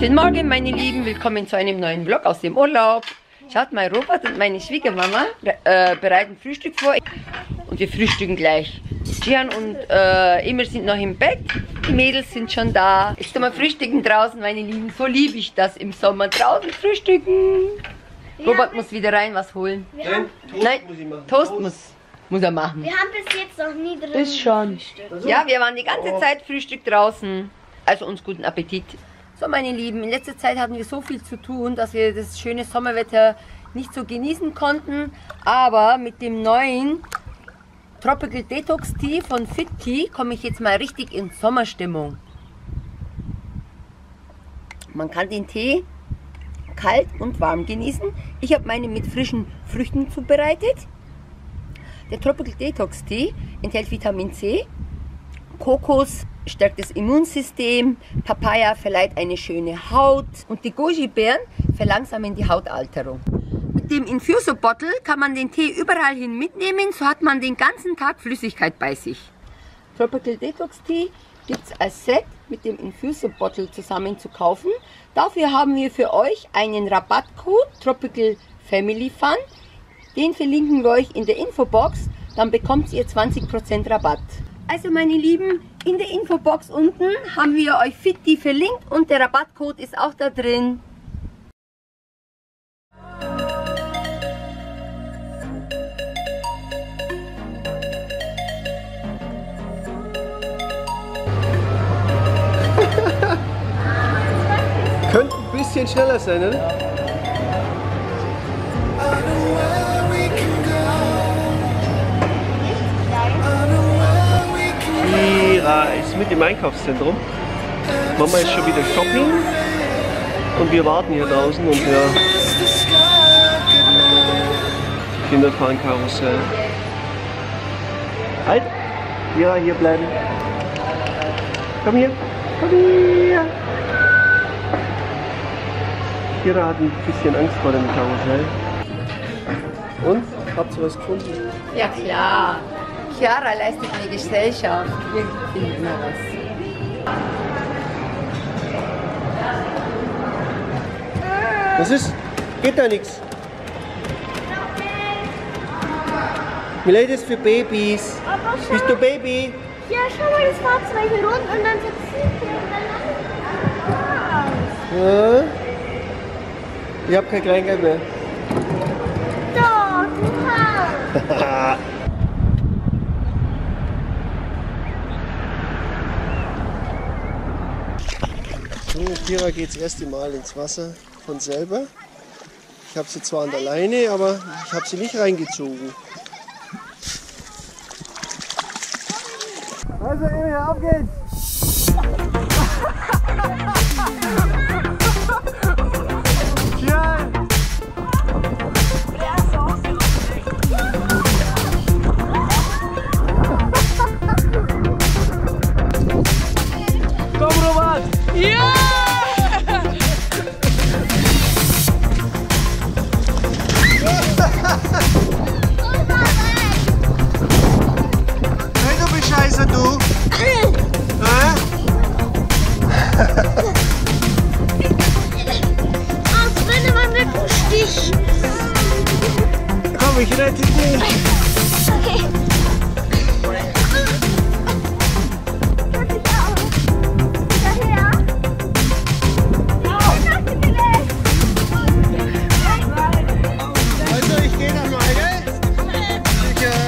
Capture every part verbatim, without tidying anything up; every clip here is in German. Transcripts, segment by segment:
Guten Morgen, meine Lieben, willkommen zu einem neuen Vlog aus dem Urlaub. Schaut mal, Robert und meine Schwiegermama äh, bereiten Frühstück vor und wir frühstücken gleich. Gian und äh, Emil sind noch im Bett, die Mädels sind schon da. Jetzt mal frühstücken draußen, meine Lieben, so liebe ich das im Sommer, draußen frühstücken. Robert muss wieder rein was holen. Nein, Toast Nein, muss ich machen. Toast muss, muss er machen. Wir haben bis jetzt noch nie drin Ist schon. gefrühstückt. Ja, wir waren die ganze Zeit Frühstück draußen. Also uns guten Appetit. So, meine Lieben, in letzter Zeit hatten wir so viel zu tun, dass wir das schöne Sommerwetter nicht so genießen konnten. Aber mit dem neuen Tropical Detox Tea von Fit Tea komme ich jetzt mal richtig in Sommerstimmung. Man kann den Tee kalt und warm genießen. Ich habe meine mit frischen Früchten zubereitet. Der Tropical Detox Tea enthält Vitamin C, Kokos stärkt das Immunsystem, Papaya verleiht eine schöne Haut und die Goji-Beeren verlangsamen die Hautalterung. Mit dem Infuser Bottle kann man den Tee überall hin mitnehmen, so hat man den ganzen Tag Flüssigkeit bei sich. Tropical Detox Tea gibt es als Set mit dem Infuser Bottle zusammen zu kaufen. Dafür haben wir für euch einen Rabattcode Tropical Family Fun. Den verlinken wir euch in der Infobox, dann bekommt ihr zwanzig Prozent Rabatt. Also meine Lieben, in der Infobox unten haben wir euch Fit Tea verlinkt und der Rabattcode ist auch da drin. Könnte ein bisschen schneller sein, oder? Mira ist mit im Einkaufszentrum. Mama ist schon wieder shopping und wir warten hier draußen und ja, Kinder fahren Karussell. Halt! Ja, hier bleiben. Komm hier, komm hier. Kira hat ein bisschen Angst vor dem Karussell. Und? Habt ihr was gefunden? Ja klar, Chiara leistet mir Gesellschaft. Wir finden immer was. Was ist? Geht da nichts. Milady, das ist für Babys. Aber schau, Bist du Baby? ja, schau mal, das war zwei hier unten und dann verzieht er und dann Ja. Ich hab kein Kleingeld mehr. doch, du hast. So, Kira geht das erste Mal ins Wasser von selber. Ich habe sie zwar an der Leine, aber ich habe sie nicht reingezogen. Also, Emil, auf geht's! Ja. Komm, Robert! Ja! Hey, du Bescheißer, du! Hä? Als wenn man mit dem Stich. Komm, ich rette dich! Okay. Also, ich gehe dann mal, gell? Ich, äh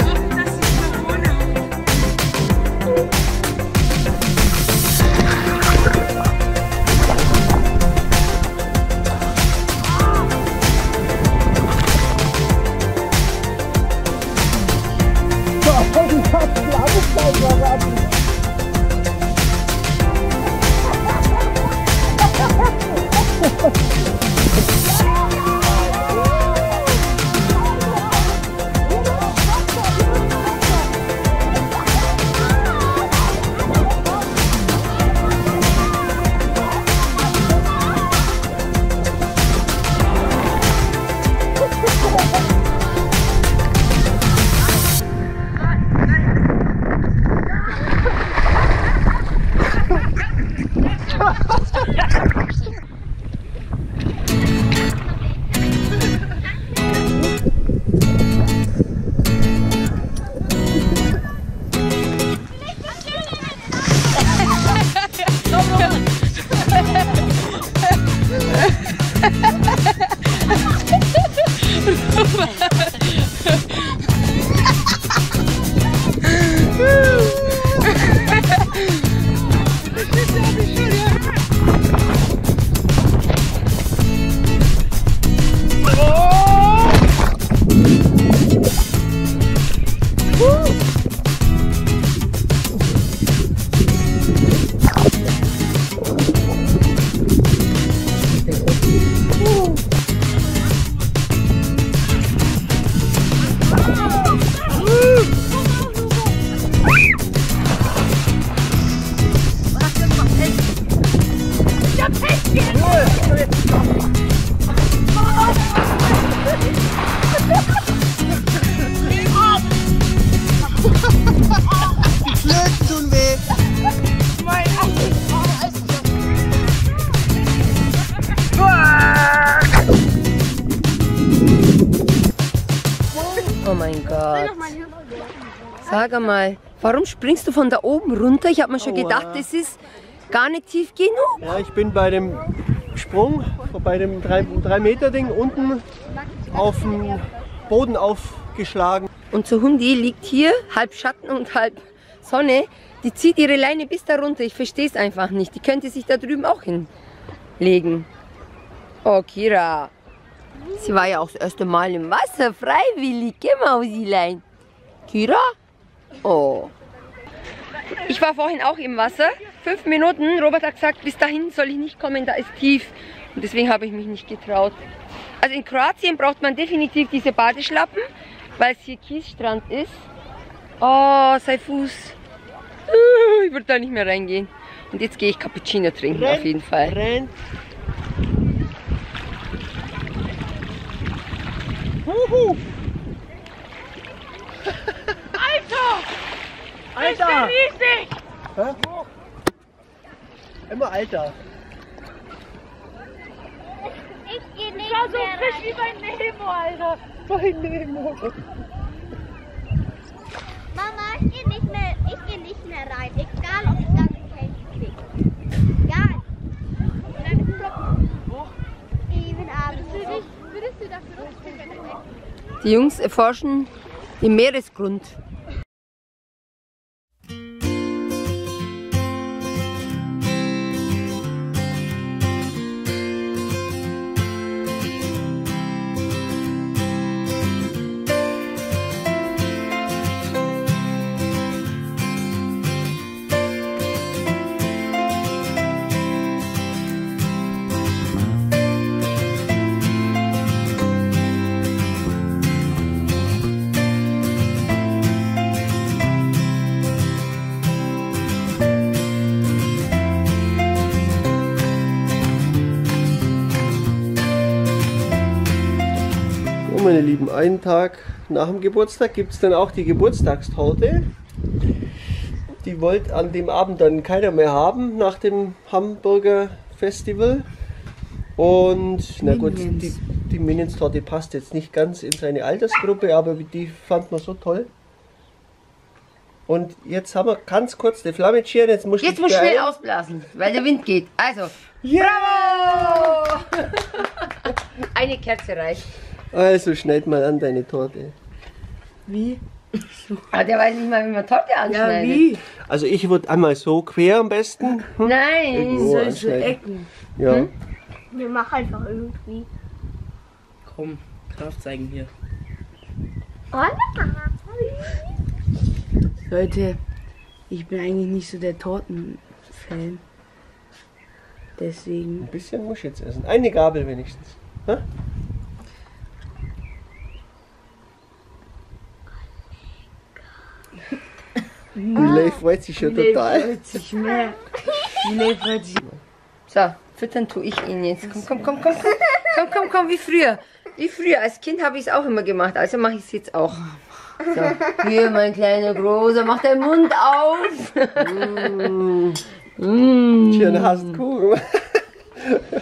Oh mein Gott. Sag mal, warum springst du von da oben runter? Ich habe mir schon gedacht, das ist gar nicht tief genug. Ja, ich bin bei dem Sprung, bei dem drei Meter Ding unten auf dem Boden aufgeschlagen. Und so Hundi liegt hier, halb Schatten und halb Sonne. Die zieht ihre Leine bis da runter. Ich verstehe es einfach nicht. Die könnte sich da drüben auch hinlegen. Oh, Kira. Sie war ja auch das erste Mal im Wasser, freiwillig. Geh mal, Mausilein. Kira? Oh. Ich war vorhin auch im Wasser. Fünf Minuten. Robert hat gesagt, bis dahin soll ich nicht kommen, da ist tief. Und deswegen habe ich mich nicht getraut. Also in Kroatien braucht man definitiv diese Badeschlappen, weil es hier Kiesstrand ist. Oh, sein Fuß. Ich würde da nicht mehr reingehen. Und jetzt gehe ich Cappuccino trinken, renn, auf jeden Fall. Renn. Huhu. Alter! Alter! Ich bin riesig! Hä? Immer Alter. Ich gehe nicht Ich war so mehr frisch rein. wie bei Nemo, Alter. Bei Nemo. Mama, ich gehe nicht mehr, ich gehe nicht mehr rein. Egal, ob ich ganz kälte kriege. Egal. Und dann ist es eben abends. Würdest du dafür rausspringen? Die Jungs erforschen den Meeresgrund. Meine Lieben, einen Tag nach dem Geburtstag gibt es dann auch die Geburtstagstorte. Die wollte an dem Abend dann keiner mehr haben, nach dem Hamburger Festival. Und na gut, die, die Minions-Torte passt jetzt nicht ganz in seine Altersgruppe, aber die fand man so toll. Und jetzt haben wir ganz kurz die Flamme scheren. Jetzt muss Jetzt muss ich schnell ausblasen, weil der Wind geht. Also, ja! Bravo! Eine Kerze reicht. Also schneid mal an deine Torte. Wie? Ah, der weiß nicht mal, wie man Torte anschneidet. Ja, wie? Also ich würde einmal so quer am besten. Hm? Nein. Irgendwo Soll ich so anschneiden. Ecken? Ja. Hm? Wir machen einfach irgendwie. Komm, Kraft zeigen hier. Leute, ich bin eigentlich nicht so der Tortenfan. Deswegen. Ein bisschen muss ich jetzt essen. Eine Gabel wenigstens. Ha? Miley freut sich schon total. freut sich mehr. Miley freut sich. So, füttern tue ich ihn jetzt. Komm, komm, komm, komm, komm, komm, komm, komm, wie früher. Wie früher. Als Kind habe ich es auch immer gemacht, also mache ich es jetzt auch. So, hier, mein kleiner Großer, mach deinen Mund auf. Mm. Mm. Schön hast Kuchen.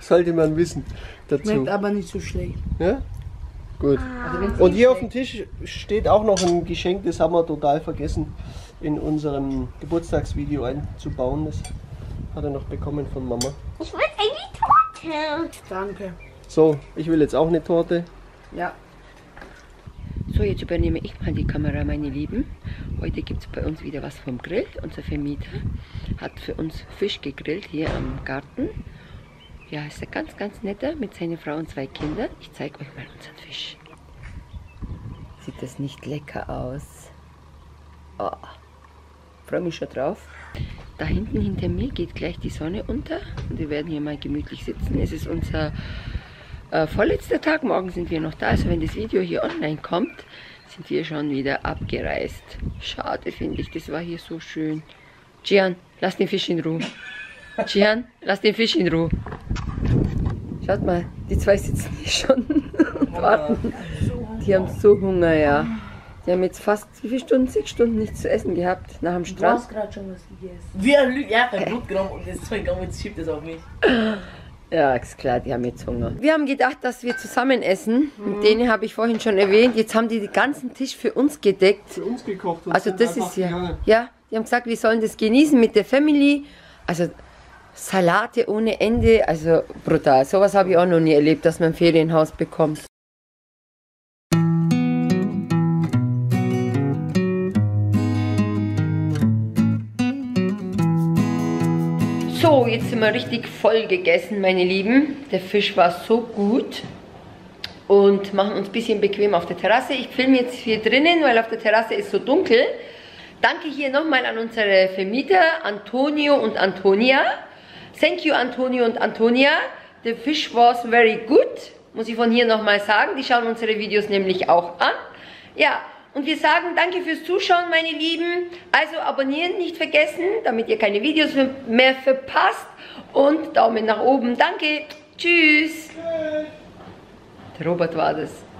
sollte man wissen dazu. Schmeckt aber nicht so schlecht. Ja? Gut. Und hier auf dem Tisch steht auch noch ein Geschenk, das haben wir total vergessen in unserem Geburtstagsvideo einzubauen. Das hat er noch bekommen von Mama. Ich will eine Torte. Danke. So, ich will jetzt auch eine Torte. Ja. So, jetzt übernehme ich mal die Kamera, meine Lieben. Heute gibt es bei uns wieder was vom Grill. Unser Vermieter hat für uns Fisch gegrillt hier am Garten. Ja, ist ein ganz, ganz netter mit seiner Frau und zwei Kindern. Ich zeige euch mal unseren Fisch. Sieht das nicht lecker aus? Oh, freue mich schon drauf. Da hinten hinter mir geht gleich die Sonne unter und wir werden hier mal gemütlich sitzen. Es ist unser äh, vorletzter Tag, morgen sind wir noch da. Also wenn das Video hier online kommt, sind wir schon wieder abgereist. Schade finde ich, das war hier so schön. Gian, lass den Fisch in Ruhe. Gian, lass den Fisch in Ruhe. Schaut mal, die zwei sitzen hier schon und warten. Die haben so Hunger, ja. Die haben jetzt fast, wie viele Stunden? Sechs Stunden nichts zu essen gehabt nach dem Du Strand. hast gerade schon was gegessen. Wir haben ja kein Blut genommen und das Zeug auch jetzt schiebt es auf mich. Ja, ist klar, die haben jetzt Hunger. Wir haben gedacht, dass wir zusammen essen. Mit denen habe ich vorhin schon erwähnt. Jetzt haben die den ganzen Tisch für uns gedeckt. Für uns gekocht. Und Also sind das einfach ist ja, gegangen. ja, die haben gesagt, wir sollen das genießen mit der Family. Also Salate ohne Ende, also brutal. Sowas habe ich auch noch nie erlebt, dass man ein Ferienhaus bekommt. So, jetzt sind wir richtig voll gegessen, meine Lieben. Der Fisch war so gut. Und machen uns ein bisschen bequem auf der Terrasse. Ich filme jetzt hier drinnen, weil auf der Terrasse ist so dunkel. Danke hier nochmal an unsere Vermieter, Antonio und Antonia. Thank you, Antonio und Antonia. The fish was very good. Muss ich von hier nochmal sagen. Die schauen unsere Videos nämlich auch an. Ja, und wir sagen danke fürs Zuschauen, meine Lieben. Also abonnieren nicht vergessen, damit ihr keine Videos mehr verpasst. Und Daumen nach oben. Danke. Tschüss. Der Robert war das.